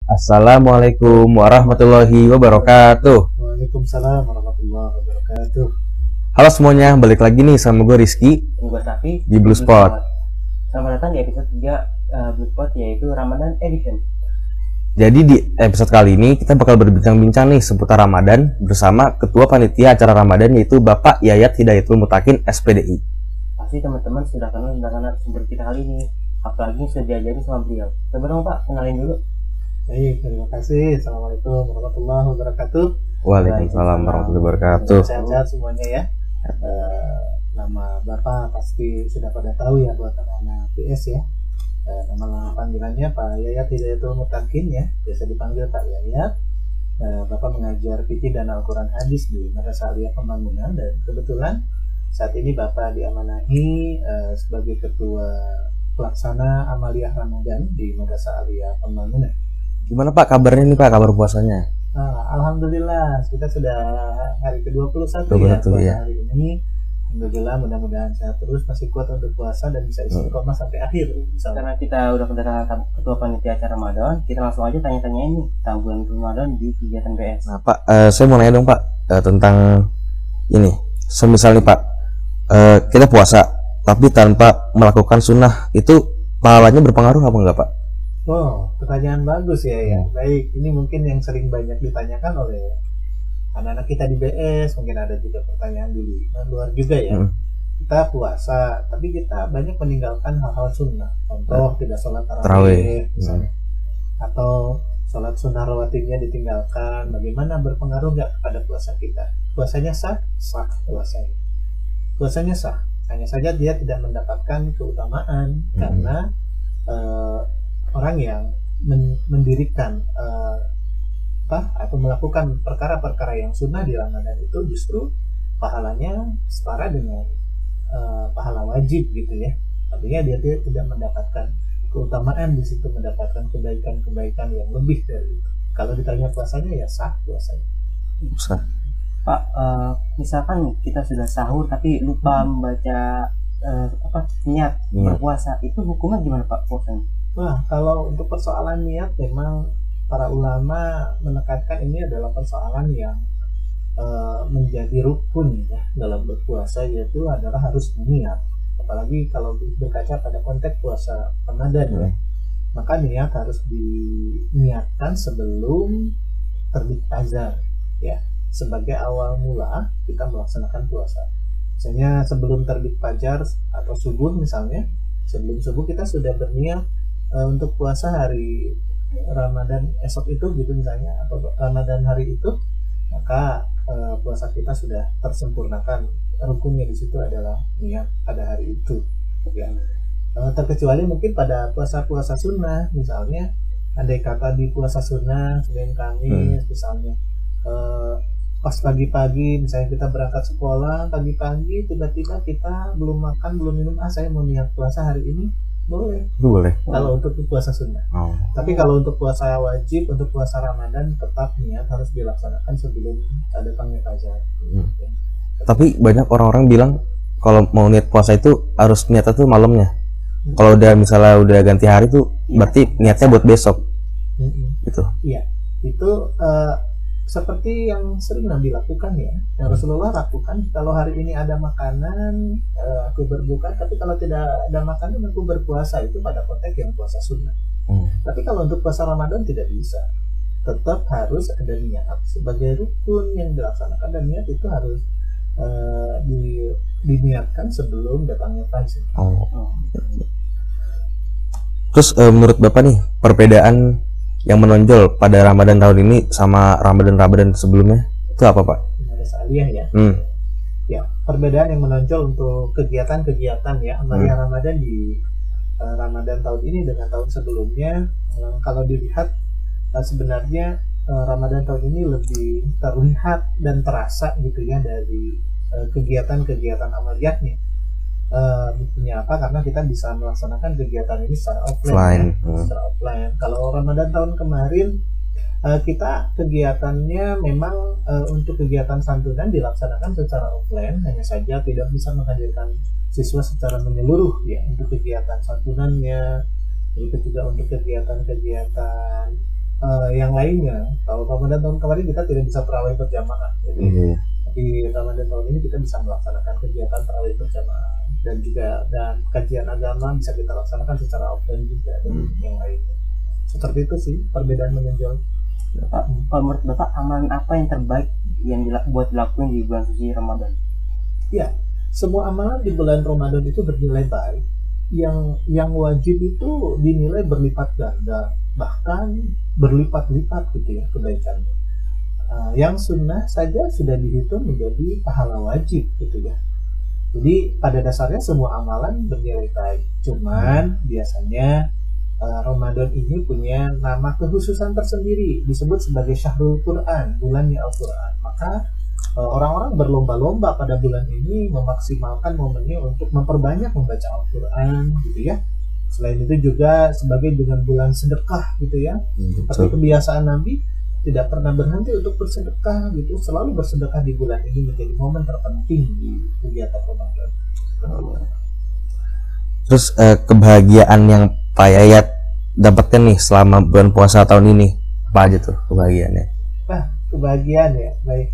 Assalamualaikum warahmatullahi wabarakatuh. Waalaikumsalam warahmatullahi wabarakatuh. Halo semuanya, balik lagi nih sama gue Rizky Gue Safi di Blue Spot. Selamat datang di episode 3 Blue Spot, yaitu Ramadan Edition. Jadi di episode kali ini kita bakal berbincang-bincang nih seputar Ramadan bersama Ketua Panitia Acara Ramadan, yaitu Bapak Yayat Hidayatul Mutakin SPDI. Pasti teman-teman sudah kenal tentang narasumber kita kali ini, apalagi sudah diajari sama beliau. Coba dong Pak, kenalin dulu. Baik, terima kasih. Assalamualaikum warahmatullahi wabarakatuh. Waalaikumsalam warahmatullahi wabarakatuh. Sehat-sehat semuanya ya. Nama Bapak pasti sudah pada tahu ya buat anak-anak PS ya. Nama panggilannya Pak Yayat Hidayatul Mutakin ya, biasa dipanggil Pak Yayat. Bapak mengajar fikih dan Al-Quran Hadis di Madrasah Aliyah Pembangunan, dan kebetulan saat ini Bapak diamanahi sebagai Ketua Pelaksana Amaliyah Ramadan di Madrasah Aliyah Pembangunan. Gimana Pak kabarnya nih Pak, kabar puasanya? Alhamdulillah kita sudah hari ke-21 ya. Hari ini alhamdulillah, mudah-mudahan sehat terus, masih kuat untuk puasa dan bisa istiqomah sampai akhir. Karena kita udah kedatangan Ketua Panitia Acara Ramadan, kita langsung aja tanya-tanya ini tentang bulan Ramadan di kegiatan PS. Nah Pak, saya mau nanya dong Pak tentang ini. Semisal nih Pak, kita puasa tapi tanpa melakukan sunnah, itu pahalanya berpengaruh apa enggak Pak? Oh, pertanyaan bagus ya. Baik, ini mungkin yang sering banyak ditanyakan oleh anak-anak kita di BS. Mungkin ada juga pertanyaan di luar juga ya. Kita puasa, tapi kita banyak meninggalkan hal-hal sunnah. Contoh, tidak sholat tarawih misalnya, atau sholat sunnah rawatibnya ditinggalkan. Bagaimana, berpengaruh nggak kepada puasa kita? Puasanya sah? Sah puasanya. Puasanya sah. Hanya saja dia tidak mendapatkan keutamaan karena orang yang mendirikan atau melakukan perkara-perkara yang sunnah di Ramadan itu justru pahalanya setara dengan pahala wajib gitu ya. Artinya dia tidak mendapatkan keutamaan di situ, mendapatkan kebaikan-kebaikan yang lebih dari itu. Kalau ditanya puasanya ya sah puasanya. Sah. Pak, misalkan kita sudah sahur tapi lupa membaca niat berpuasa, itu hukumnya gimana Pak puasanya? Wah, kalau untuk persoalan niat, memang para ulama menekankan ini adalah persoalan yang menjadi rukun ya dalam berpuasa, yaitu adalah harus niat. Apalagi kalau berkaca pada konteks puasa Ramadan ya, maka niat harus diniatkan sebelum terbit fajar ya, sebagai awal mula kita melaksanakan puasa. Misalnya sebelum terbit fajar atau subuh misalnya, sebelum subuh kita sudah berniat untuk puasa hari Ramadan esok itu gitu misalnya, atau Ramadan hari itu, maka puasa kita sudah tersempurnakan. Rukunnya di situ adalah niat pada hari itu ya. Terkecuali mungkin pada puasa-puasa sunnah, misalnya andai kata di puasa sunnah Senin Kamis misalnya, pas pagi-pagi misalnya kita berangkat sekolah pagi-pagi, tiba-tiba kita belum makan belum minum, saya mau niat puasa hari ini, boleh kalau untuk puasa sunnah. Tapi kalau untuk puasa wajib, untuk puasa Ramadan, tetap niat harus dilaksanakan sebelum datangnya fajar. Tapi banyak orang-orang bilang kalau mau niat puasa itu harus niatnya tuh malamnya. Kalau udah misalnya udah ganti hari tuh berarti niatnya buat besok. Gitu. Iya, itu seperti yang sering Nabi lakukan ya, yang Rasulullah lakukan. Kalau hari ini ada makanan, aku berbuka, tapi kalau tidak ada makanan, aku berpuasa. Itu pada konteks yang puasa sunnah. Tapi kalau untuk puasa Ramadan tidak bisa, tetap harus ada niat sebagai rukun yang dilaksanakan, dan niat itu harus diniatkan sebelum datangnya fajar. Terus menurut Bapak nih, perbedaan yang menonjol pada Ramadan tahun ini sama Ramadan sebelumnya itu apa Pak? Madrasah Aliyah ya. Ya, perbedaan yang menonjol untuk kegiatan-kegiatan ya Amaliyah Ramadan di Ramadan tahun ini dengan tahun sebelumnya, kalau dilihat sebenarnya Ramadan tahun ini lebih terlihat dan terasa gitu ya dari kegiatan-kegiatan amaliyahnya. Buktinya apa? Karena kita bisa melaksanakan kegiatan ini secara offline. Secara offline. Kalau Ramadan tahun kemarin kita kegiatannya memang untuk kegiatan santunan dilaksanakan secara offline, hanya saja tidak bisa menghadirkan siswa secara menyeluruh ya untuk kegiatan santunannya. Itu juga untuk kegiatan-kegiatan yang lainnya. Kalau Ramadan tahun kemarin kita tidak bisa tarawih berjamaah, jadi di Ramadan tahun ini kita bisa melaksanakan kegiatan tarawih berjamaah dan kajian agama bisa kita laksanakan secara offline juga dan yang lainnya. Seperti itu sih perbedaan menonjol. Pak, menurut Bapak amalan apa yang terbaik yang buat dilakuin di bulan suci Ramadan? Ya, semua amalan di bulan Ramadan itu bernilai baik. Yang wajib itu dinilai berlipat ganda, bahkan berlipat-lipat gitu ya kebaikannya. Yang sunnah saja sudah dihitung menjadi pahala wajib gitu ya. Jadi pada dasarnya semua amalan bernilai baik. Cuman biasanya Ramadan ini punya nama kekhususan tersendiri, disebut sebagai Syahrul Quran, bulannya Al-Quran. Maka orang-orang berlomba-lomba pada bulan ini memaksimalkan momennya untuk memperbanyak membaca Al-Quran gitu ya. Selain itu juga sebagai dengan bulan sedekah gitu ya. Seperti kebiasaan Nabi tidak pernah berhenti untuk bersedekah gitu, selalu bersedekah di bulan ini menjadi momen terpenting di kegiatan Ramadan. Terus kebahagiaan yang Pak Yayat dapatkan nih selama bulan puasa tahun ini apa aja tuh kebahagiaannya? Kebahagiaan ya, baik.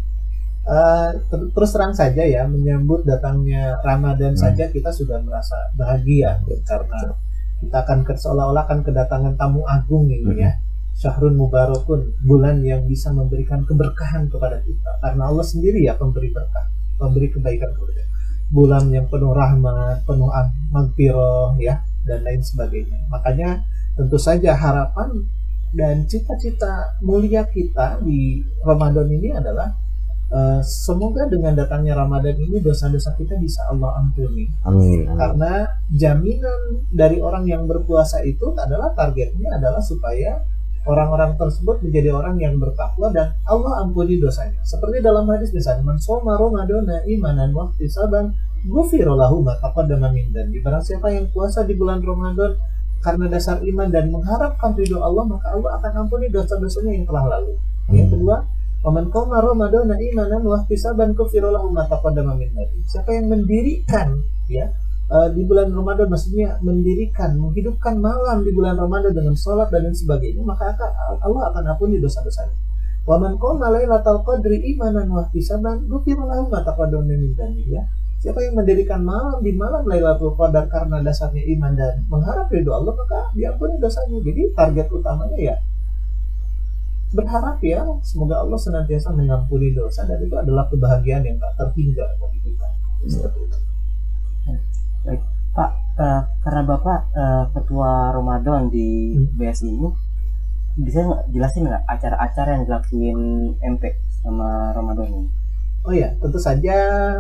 Terus terang saja ya, menyambut datangnya Ramadan saja kita sudah merasa bahagia karena kita akan seolah-olah akan kedatangan tamu agung ini ya. Syahrun Mubarakun, bulan yang bisa memberikan keberkahan kepada kita karena Allah sendiri ya pemberi berkah, pemberi kebaikan kepada kita. Bulan yang penuh rahmat, penuh magfirah ya dan lain sebagainya. Makanya tentu saja harapan dan cita-cita mulia kita di Ramadan ini adalah semoga dengan datangnya Ramadan ini dosa-dosa kita bisa Allah ampuni. Amin. Karena jaminan dari orang yang berpuasa itu adalah targetnya adalah supaya orang-orang tersebut menjadi orang yang bertakwa dan Allah ampuni dosanya. Seperti dalam hadis misalnya, man shoma ramadana imanan wa ihtisaban ghufira lahu ma taqaddama min dhanbi. Barang siapa yang puasa di bulan Ramadan karena dasar iman dan mengharapkan ridho Allah, maka Allah akan ampuni dosa-dosanya yang telah lalu. Yang kedua, waman qama ramadana imanan wa ihtisaban ghufira lahu ma taqaddama min dhanbi. Siapa yang mendirikan ya di bulan Ramadan, maksudnya mendirikan, menghidupkan malam di bulan Ramadan dengan sholat dan lain sebagainya, maka Allah akan ampuni dosa-dosanya. Wa man qama lailatal qadri imanan wa ihtisaban ghufira lahu ma taqaddama min dhanbi. Siapa yang mendirikan malam di malam Lailatul Qadar karena dasarnya iman dan mengharap ridho Allah, maka diampuni dosanya. Jadi target utamanya ya berharap ya semoga Allah senantiasa mengampuni dosa, dan itu adalah kebahagiaan yang tak terhingga bagi kita. Seperti itu. Baik, Pak, karena Bapak ketua Ramadan di BS ini, bisa jelasin nggak acara-acara yang dilakuin MP sama Ramadan ini? Oh ya, tentu saja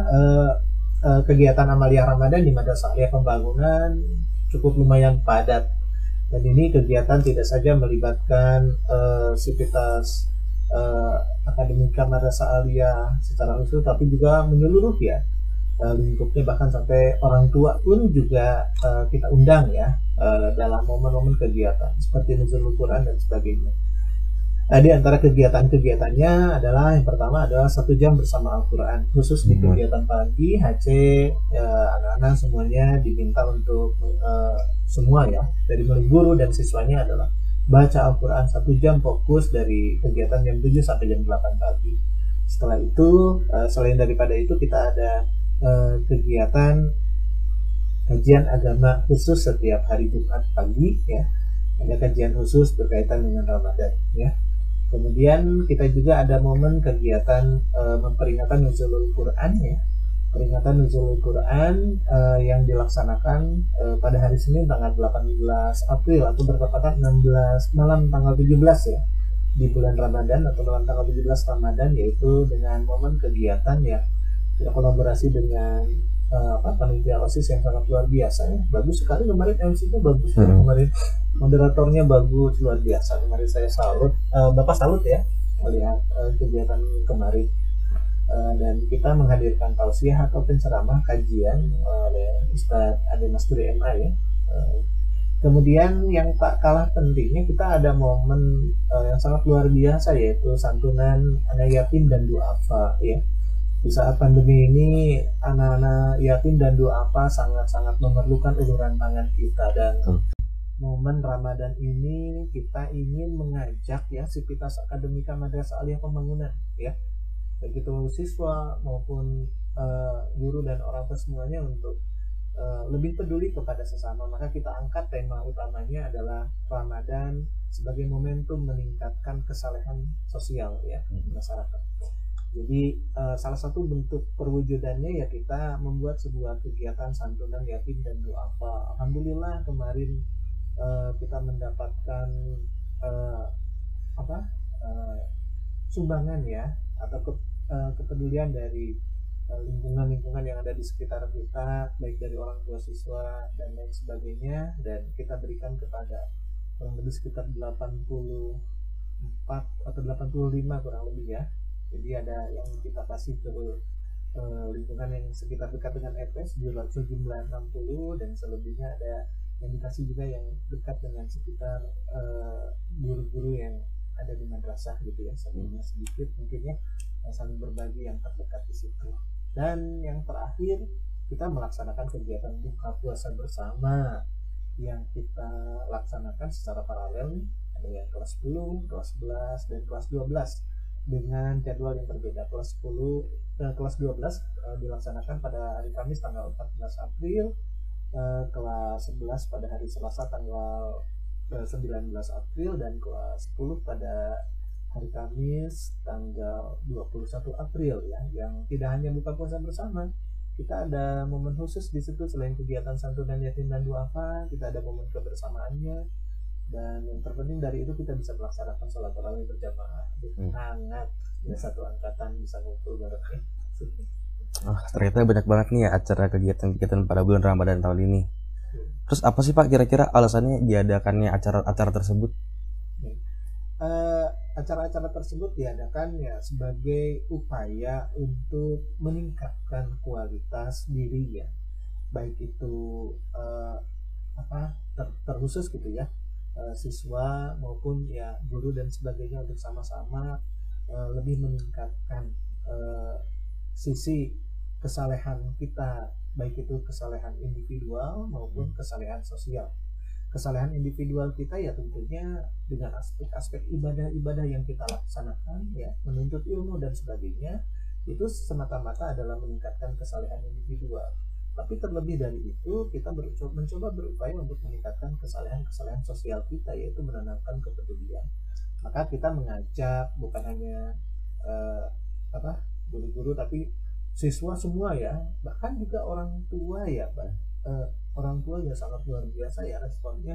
kegiatan Amalia Ramadan di Madrasah Aliyah Pembangunan cukup lumayan padat, dan ini kegiatan tidak saja melibatkan sivitas akademika Madrasah Aliyah secara khusus, tapi juga menyeluruh ya lingkupnya, bahkan sampai orang tua pun juga kita undang ya dalam momen-momen kegiatan seperti Nuzulul Quran dan sebagainya. Di antara kegiatan-kegiatannya adalah yang pertama adalah 1 jam bersama Al-Quran, khusus di kegiatan pagi HC, anak-anak semuanya diminta untuk semua ya, dari mulai guru dan siswanya adalah baca Al-Quran 1 jam fokus dari kegiatan jam 7 sampai jam 8 pagi. Setelah itu, selain daripada itu kita ada kegiatan kajian agama khusus setiap hari Jumat pagi ya, ada kajian khusus berkaitan dengan Ramadan ya. Kemudian kita juga ada momen kegiatan memperingatan Nuzulul Quran ya, peringatan Nuzulul Quran yang dilaksanakan pada hari Senin tanggal 18 April atau bertepatan 16 malam tanggal 17 ya di bulan Ramadan atau malam tanggal 17 Ramadan, yaitu dengan momen kegiatan ya kolaborasi dengan panitia OSIS yang sangat luar biasa ya. Bagus sekali kemarin, MC-nya bagus ya, kemarin moderatornya bagus, luar biasa. Kemarin saya salut, Bapak salut ya melihat kegiatan kemarin, dan kita menghadirkan tausiah atau penceramah kajian oleh Ustadz Ade Masturi MA ya. Kemudian yang tak kalah pentingnya, kita ada momen yang sangat luar biasa, yaitu santunan anak yatim dan duafa ya. Di saat pandemi ini anak-anak yatim dan duafa sangat-sangat memerlukan uluran tangan kita, dan momen Ramadan ini kita ingin mengajak ya Sivitas Akademika Madrasah Aliyah Pembangunan ya, baik itu siswa maupun guru dan orang tua semuanya untuk lebih peduli kepada sesama. Maka kita angkat tema utamanya adalah Ramadan sebagai momentum meningkatkan kesalehan sosial ya masyarakat. Jadi salah satu bentuk perwujudannya ya kita membuat sebuah kegiatan santunan yatim dan duafa. Alhamdulillah kemarin kita mendapatkan sumbangan ya atau kepedulian dari lingkungan-lingkungan yang ada di sekitar kita, baik dari orang tua siswa dan lain sebagainya, dan kita berikan kepada kurang lebih sekitar 84 atau 85 kurang lebih ya. Jadi ada yang kita kasih ke lingkungan yang sekitar dekat dengan RT sejumlah 60, dan selebihnya ada yang dikasih juga yang dekat dengan sekitar guru-guru yang ada di madrasah gitu ya, sebelumnya sedikit mungkin ya, saling berbagi yang terdekat di situ. Dan yang terakhir kita melaksanakan kegiatan buka puasa bersama yang kita laksanakan secara paralel nih, ada yang kelas 10, kelas 11 dan kelas 12 dengan jadwal yang berbeda. Kelas 10 kelas 12 dilaksanakan pada hari Kamis tanggal 14 April, kelas 11 pada hari Selasa tanggal 19 April, dan kelas 10 pada hari Kamis tanggal 21 April ya, yang tidak hanya buka puasa bersama, kita ada momen khusus di situ. Selain kegiatan santunan yatim dan duafa, kita ada momen kebersamaannya, dan yang terpenting dari itu kita bisa melaksanakan sholat tarawih berjamaah. Hangat ya, satu angkatan bisa ngumpul bareng ya. Ternyata banyak banget nih ya acara kegiatan-kegiatan pada bulan Ramadan tahun ini. Terus apa sih Pak kira-kira alasannya diadakannya acara-acara tersebut? Acara-acara tersebut diadakan ya sebagai upaya untuk meningkatkan kualitas diri ya, baik itu terkhusus gitu ya, siswa maupun ya guru dan sebagainya, untuk sama-sama lebih meningkatkan sisi kesalehan kita, baik itu kesalehan individual maupun kesalehan sosial. Kesalehan individual kita ya tentunya dengan aspek-aspek ibadah-ibadah yang kita laksanakan ya, menuntut ilmu dan sebagainya, itu semata-mata adalah meningkatkan kesalehan individual. Tapi terlebih dari itu kita mencoba berupaya untuk meningkatkan kesalehan sosial kita, yaitu menanamkan kepedulian. Maka kita mengajak bukan hanya guru-guru, tapi siswa semua ya, bahkan juga orang tua ya, orang tua ya sangat luar biasa ya responnya,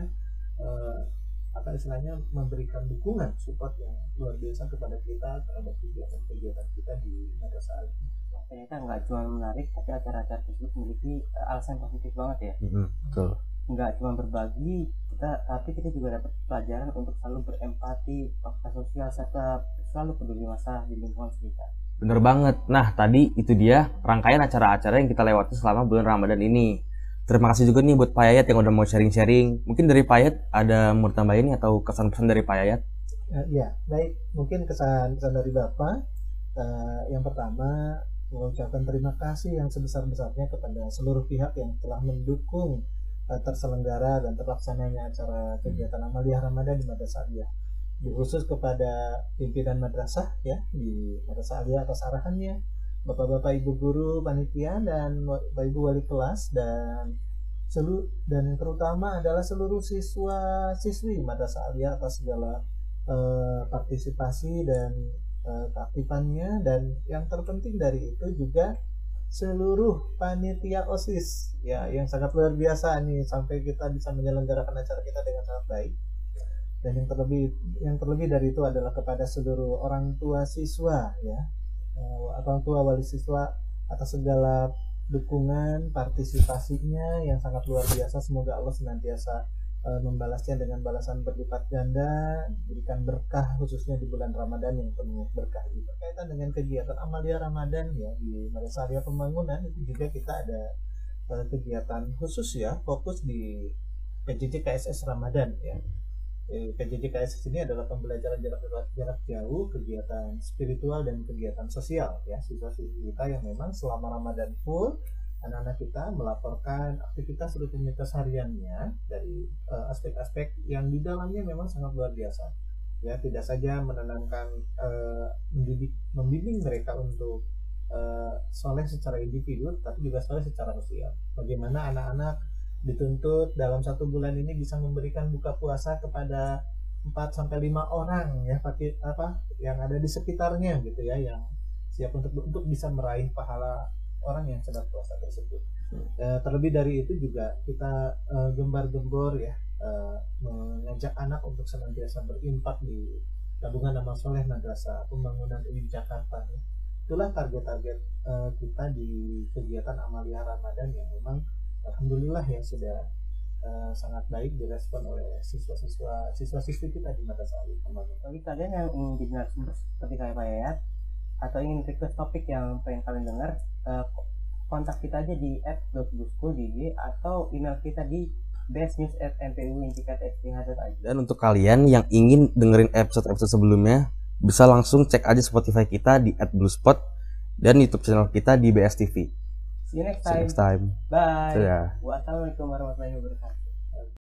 istilahnya memberikan dukungan, support yang luar biasa kepada kita terhadap kegiatan-kegiatan kita di madrasah. Ternyata nggak cuma menarik, tapi acara-acara tersebut memiliki alasan positif banget ya. Betul. Nggak cuma berbagi tapi kita juga dapat pelajaran untuk selalu berempati, fakta sosial, serta selalu peduli masalah di lingkungan sekitar. Bener banget. Nah tadi itu dia rangkaian acara-acara yang kita lewati selama bulan Ramadan ini. Terima kasih juga nih buat Pak Yayat yang udah mau sharing-sharing. Mungkin dari Pak Yayat ada mau tambahin atau kesan-pesan dari Pak Yayat? Ya, baik. Mungkin kesan dari Bapak. Yang pertama, mengucapkan terima kasih yang sebesar-besarnya kepada seluruh pihak yang telah mendukung terselenggara dan terlaksananya acara kegiatan Amaliyah Ramadan di Madrasah Aliyah. Khusus kepada pimpinan madrasah ya di Madrasah Aliyah atas arahannya, Bapak-bapak, Ibu guru, panitia, dan Bapak Ibu wali kelas, dan yang terutama adalah seluruh siswa-siswi Madrasah Aliyah atas segala partisipasi dan keaktifannya. Dan yang terpenting dari itu juga seluruh panitia OSIS ya, yang sangat luar biasa nih, sampai kita bisa menyelenggarakan acara kita dengan sangat baik. Dan yang terlebih dari itu adalah kepada seluruh orang tua siswa ya, orang tua wali siswa, atas segala dukungan partisipasinya yang sangat luar biasa. Semoga Allah senantiasa membalasnya dengan balasan berlipat ganda, berikan berkah khususnya di bulan Ramadan yang penuh berkah ini. Berkaitan dengan kegiatan Amaliyah Ramadan ya di Madrasah Aliyah Pembangunan, itu juga kita ada kegiatan khusus ya, fokus di PJJ KSS Ramadan ya. PJJ KSS ini adalah pembelajaran jarak jauh, kegiatan spiritual dan kegiatan sosial ya, siswa-siswi kita yang memang selama Ramadan full anak-anak kita melaporkan aktivitas rutinitas hariannya dari aspek-aspek yang di dalamnya memang sangat luar biasa. Ya, tidak saja menanamkan membimbing mereka untuk soleh secara individu, tapi juga soleh secara sosial. Bagaimana anak-anak dituntut dalam 1 bulan ini bisa memberikan buka puasa kepada 4-5 orang ya, yang ada di sekitarnya gitu ya, yang siap untuk bisa meraih pahala orang yang sedang puasa tersebut. Terlebih dari itu juga kita gembar-gembor ya, mengajak anak untuk senantiasa berimpak di tabungan amal soleh Madrasah Pembangunan UIN Jakarta. Itulah target-target kita di kegiatan Amalia Ramadan yang memang alhamdulillah ya sudah sangat baik direspon oleh siswa-siswi kita di Madrasah Pembangunan. Bagi kalian yang ingin jadi narasumber seperti kayak Pak Yayat atau ingin request topik yang pengen kalian dengar, kontak kita aja di @blueschool di IG atau email kita di bestnews@mpuintikatSTH.id. Dan untuk kalian yang ingin dengerin episode-episode sebelumnya, bisa langsung cek aja Spotify kita di @bluespot dan YouTube channel kita di BSTV. See you next See you time. next time. Bye. Dadah. Wassalamualaikum warahmatullahi wabarakatuh.